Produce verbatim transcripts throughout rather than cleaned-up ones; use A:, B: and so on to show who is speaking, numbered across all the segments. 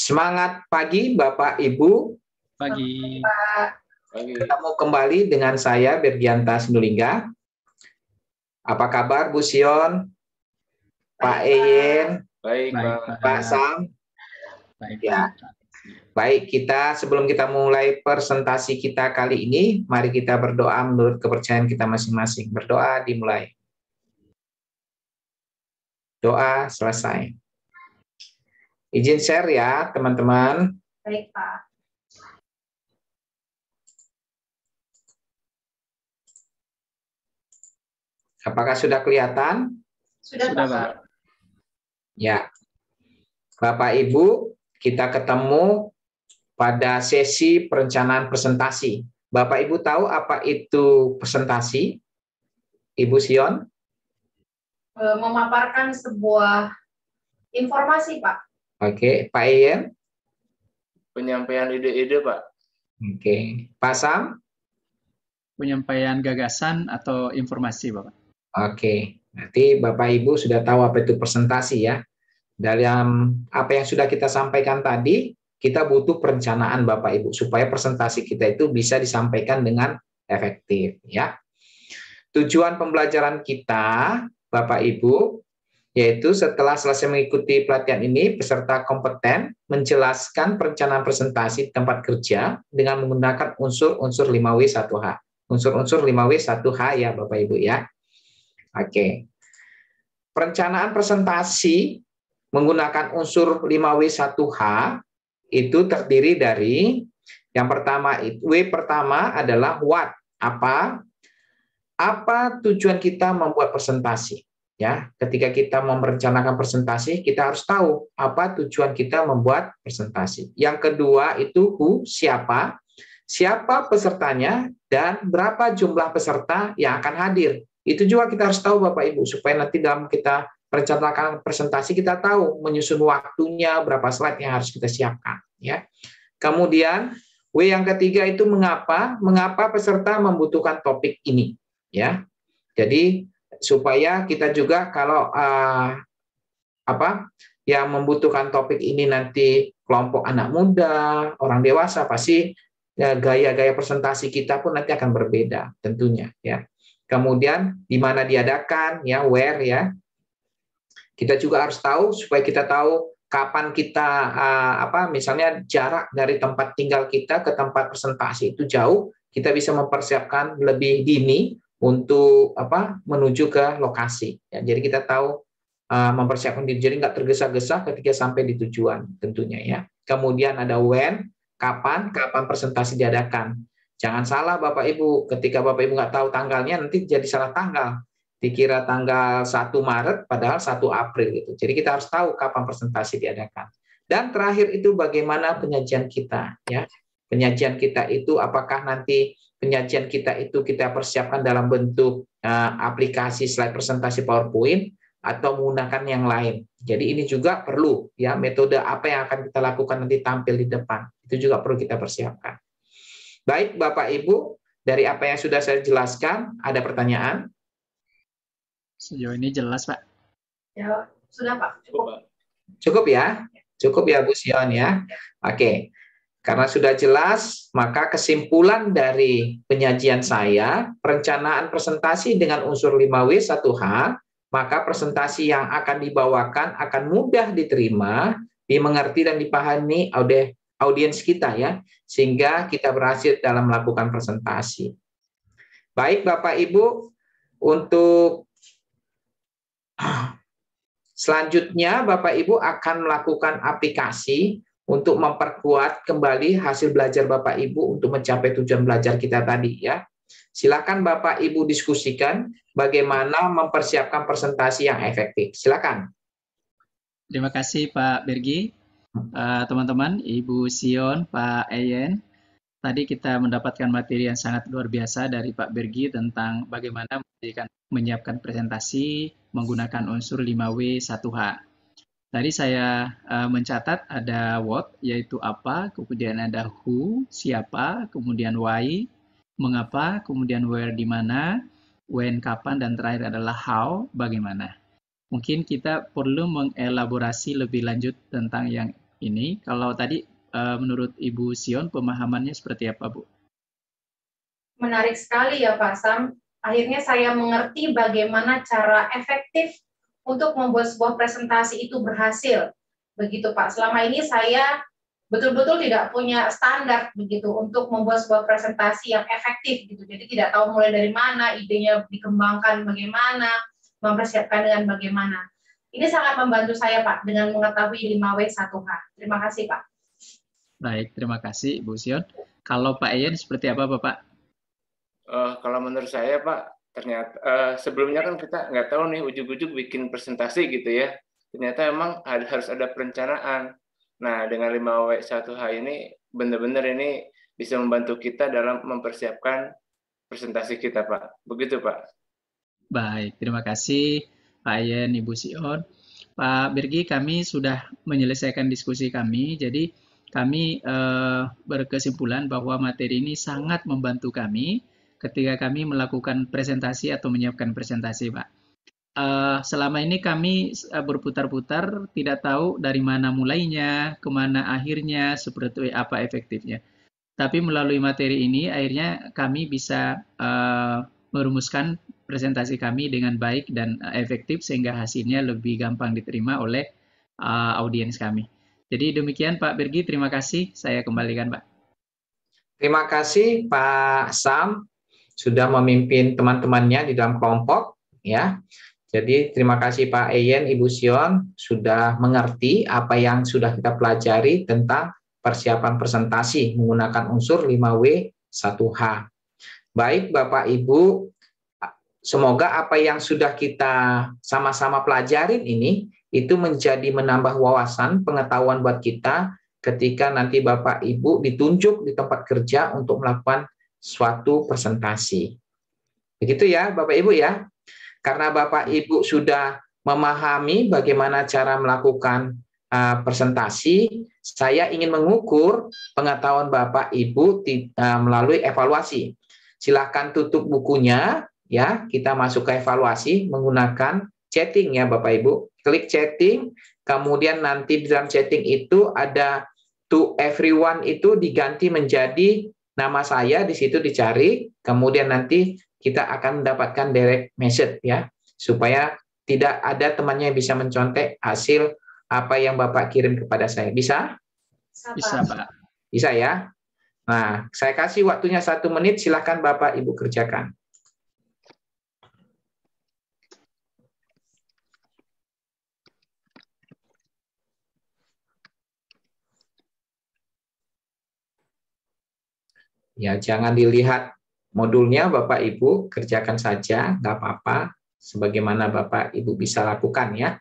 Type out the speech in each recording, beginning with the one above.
A: Semangat pagi Bapak Ibu.
B: Pagi.
A: Pagi. Ketemu kembali dengan saya Bergianta Sindulingga. Apa kabar Bu Sion? Pak Eyen?
C: Baik,
B: Baik,
C: Pak.
A: Pak Sam?
B: Baik,
A: Ya.
B: Pak.
A: Baik, kita sebelum kita mulai presentasi kita kali ini, mari kita berdoa menurut kepercayaan kita masing-masing. Berdoa dimulai. Doa selesai. Izin share ya, teman-teman.
D: Baik, Pak.
A: Apakah sudah kelihatan?
D: Sudah,
B: Sudah,
D: Pak.
B: Pak.
A: Ya. Bapak Ibu, kita ketemu pada sesi perencanaan presentasi. Bapak Ibu tahu apa itu presentasi? Ibu Sion?
D: E, memaparkan sebuah informasi, Pak.
A: Oke, Pak Ian?
C: Penyampaian ide-ide, Pak.
A: Oke, Pak Sam?
B: Penyampaian gagasan atau informasi, Bapak.
A: Oke, nanti Bapak Ibu sudah tahu apa itu presentasi ya. Dalam apa yang sudah kita sampaikan tadi, kita butuh perencanaan Bapak Ibu supaya presentasi kita itu bisa disampaikan dengan efektif ya. Tujuan pembelajaran kita Bapak Ibu yaitu setelah selesai mengikuti pelatihan ini peserta kompeten menjelaskan perencanaan presentasi di tempat kerja dengan menggunakan unsur-unsur lima W satu H. Unsur-unsur lima W satu H ya Bapak Ibu ya. Oke. Perencanaan presentasi menggunakan unsur lima W satu H itu terdiri dari yang pertama W pertama adalah what, apa apa tujuan kita membuat presentasi ya. Ketika kita merencanakan presentasi kita harus tahu apa tujuan kita membuat presentasi. Yang kedua itu who, siapa siapa pesertanya dan berapa jumlah peserta yang akan hadir. Itu juga kita harus tahu Bapak Ibu supaya nanti dalam kita perencanaan presentasi kita tahu menyusun waktunya berapa slide yang harus kita siapkan ya. Kemudian W yang ketiga itu mengapa mengapa peserta membutuhkan topik ini ya. Jadi supaya kita juga kalau uh, apa yang membutuhkan topik ini nanti kelompok anak muda, orang dewasa pasti ya, gaya-gaya presentasi kita pun nanti akan berbeda tentunya ya. Kemudian di mana diadakan ya, where ya. Kita juga harus tahu supaya kita tahu kapan kita uh, apa misalnya jarak dari tempat tinggal kita ke tempat presentasi itu jauh, kita bisa mempersiapkan lebih dini untuk apa menuju ke lokasi. Ya, jadi kita tahu uh, mempersiapkan diri jadi nggak tergesa-gesa ketika sampai di tujuan tentunya ya. Kemudian ada when, kapan, kapan presentasi diadakan. Jangan salah Bapak Ibu, ketika Bapak Ibu nggak tahu tanggalnya nanti jadi salah tanggal. Dikira tanggal satu Maret padahal satu April gitu. Jadi kita harus tahu kapan presentasi diadakan. Dan terakhir itu bagaimana penyajian kita ya. Penyajian kita itu apakah nanti penyajian kita itu kita persiapkan dalam bentuk uh, aplikasi slide presentasi PowerPoint atau menggunakan yang lain. Jadi ini juga perlu ya metode apa yang akan kita lakukan nanti tampil di depan. Itu juga perlu kita persiapkan. Baik Bapak Ibu, dari apa yang sudah saya jelaskan, ada pertanyaan?
B: Sejauh ini jelas, Pak.
D: Ya, sudah, Pak. Cukup.
A: Cukup ya? Cukup ya Bu Sion ya? Oke. Karena sudah jelas, maka kesimpulan dari penyajian saya, perencanaan presentasi dengan unsur lima W satu H, maka presentasi yang akan dibawakan akan mudah diterima, dimengerti dan dipahami oleh audiens kita ya, sehingga kita berhasil dalam melakukan presentasi. Baik Bapak Ibu, untuk selanjutnya Bapak Ibu akan melakukan aplikasi untuk memperkuat kembali hasil belajar Bapak Ibu untuk mencapai tujuan belajar kita tadi ya. Silakan Bapak Ibu diskusikan bagaimana mempersiapkan presentasi yang efektif. Silakan.
B: Terima kasih Pak Bergi. Teman-teman, uh, Ibu Sion, Pak Eyen, tadi kita mendapatkan materi yang sangat luar biasa dari Pak Bergi tentang bagaimana menyiapkan presentasi menggunakan unsur lima W satu H. Tadi saya uh, mencatat ada what, yaitu apa, kemudian ada who, siapa, kemudian why, mengapa, kemudian where, di mana, when, kapan, dan terakhir adalah how, bagaimana. Mungkin kita perlu mengelaborasi lebih lanjut tentang yang ini. Kalau tadi uh, menurut Ibu Sion pemahamannya seperti apa, Bu?
D: Menarik sekali ya Pak Sam. Akhirnya saya mengerti bagaimana cara efektif untuk membuat sebuah presentasi itu berhasil. Begitu Pak. Selama ini saya betul-betul tidak punya standar begitu untuk membuat sebuah presentasi yang efektif gitu. Jadi tidak tahu mulai dari mana, idenya dikembangkan bagaimana, mempersiapkan dengan bagaimana. Ini sangat membantu saya Pak dengan mengetahui lima W satu H. Terima kasih Pak.
B: Baik, terima kasih Bu Sion. Kalau Pak Ian seperti apa Bapak?
C: Uh, kalau menurut saya Pak, ternyata uh, sebelumnya kan kita nggak tahu nih ujuk-ujuk bikin presentasi gitu ya. Ternyata emang ada, harus ada perencanaan. Nah, dengan lima W satu H ini benar-benar ini bisa membantu kita dalam mempersiapkan presentasi kita, Pak. Begitu, Pak.
B: Baik, terima kasih Pak Ian, Ibu Sion. Pak Birgi, kami sudah menyelesaikan diskusi kami, jadi kami eh, berkesimpulan bahwa materi ini sangat membantu kami ketika kami melakukan presentasi atau menyiapkan presentasi, Pak. Uh, selama ini kami uh, berputar-putar, tidak tahu dari mana mulainya, kemana akhirnya, seperti apa efektifnya. Tapi melalui materi ini, akhirnya kami bisa uh, merumuskan presentasi kami dengan baik dan uh, efektif, sehingga hasilnya lebih gampang diterima oleh uh, audiens kami. Jadi demikian Pak Birgi, terima kasih. Saya kembalikan Pak.
A: Terima kasih Pak Sam sudah memimpin teman-temannya di dalam kelompok, ya. Jadi terima kasih Pak Ian, Ibu Sion sudah mengerti apa yang sudah kita pelajari tentang persiapan presentasi menggunakan unsur lima W satu H. Baik Bapak Ibu, semoga apa yang sudah kita sama-sama pelajarin ini itu menjadi menambah wawasan pengetahuan buat kita ketika nanti Bapak Ibu ditunjuk di tempat kerja untuk melakukan suatu presentasi. Begitu ya Bapak Ibu ya. Karena Bapak Ibu sudah memahami bagaimana cara melakukan uh, presentasi, saya ingin mengukur pengetahuan Bapak Ibu uh, melalui evaluasi. Silahkan tutup bukunya, ya. Kita masuk ke evaluasi menggunakan chatting ya Bapak Ibu. Klik chatting, kemudian nanti di dalam chatting itu ada to everyone itu diganti menjadi nama saya, di situ dicari, kemudian nanti kita akan mendapatkan direct message ya, supaya tidak ada temannya yang bisa mencontek hasil apa yang Bapak kirim kepada saya. Bisa?
B: Bisa, Pak.
A: Bisa ya? Nah, saya kasih waktunya satu menit, silahkan Bapak Ibu kerjakan. Ya, jangan dilihat modulnya Bapak Ibu, kerjakan saja, nggak apa-apa, sebagaimana Bapak Ibu bisa lakukan ya.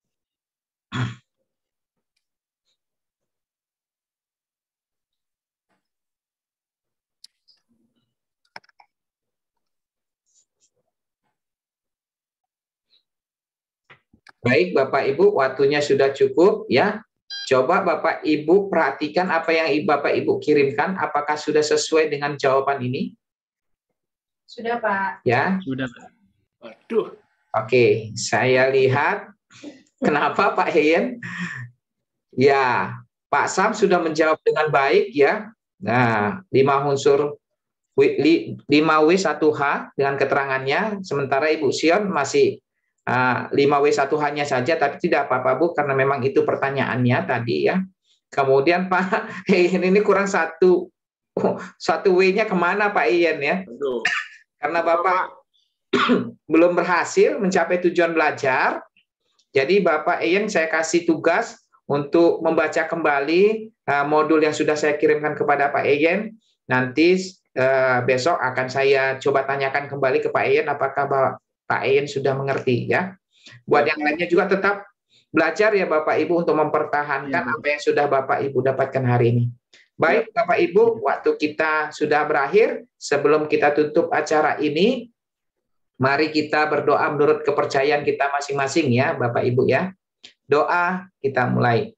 A: Baik Bapak Ibu, waktunya sudah cukup ya. Coba Bapak Ibu perhatikan apa yang Bapak Ibu kirimkan, apakah sudah sesuai dengan jawaban ini?
D: Sudah, Pak.
A: Ya.
B: Sudah, Pak.
C: Waduh.
A: Oke, saya lihat. Kenapa Pak Ian? Ya, Pak Sam sudah menjawab dengan baik ya. Nah, lima unsur lima W satu H dengan keterangannya, sementara Ibu Sion masih lima W satu H-nya saja, tapi tidak apa-apa Bu, karena memang itu pertanyaannya tadi ya. Kemudian Pak Ian ini kurang satu, oh, satu W-nya kemana Pak Ian ya?
C: Aduh.
A: Karena Bapak belum berhasil mencapai tujuan belajar, jadi Bapak Ian saya kasih tugas untuk membaca kembali uh, modul yang sudah saya kirimkan kepada Pak Ian. Nanti uh, besok akan saya coba tanyakan kembali ke Pak Ian apakah Bapak Pak Ian sudah mengerti ya. Buat yang lainnya juga tetap belajar ya Bapak Ibu untuk mempertahankan ya, apa yang sudah Bapak Ibu dapatkan hari ini. Baik Bapak Ibu, waktu kita sudah berakhir. Sebelum kita tutup acara ini, mari kita berdoa menurut kepercayaan kita masing-masing ya Bapak Ibu ya. Doa kita mulai.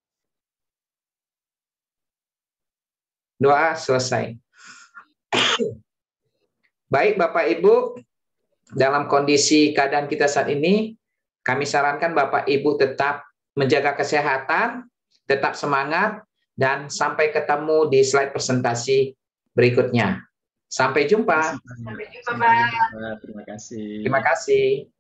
A: Doa selesai. Baik Bapak Ibu, dalam kondisi keadaan kita saat ini, kami sarankan Bapak Ibu tetap menjaga kesehatan, tetap semangat, dan sampai ketemu di slide presentasi berikutnya. Sampai jumpa.
D: Sampai jumpa, Pak.
B: Terima kasih.
A: Terima kasih.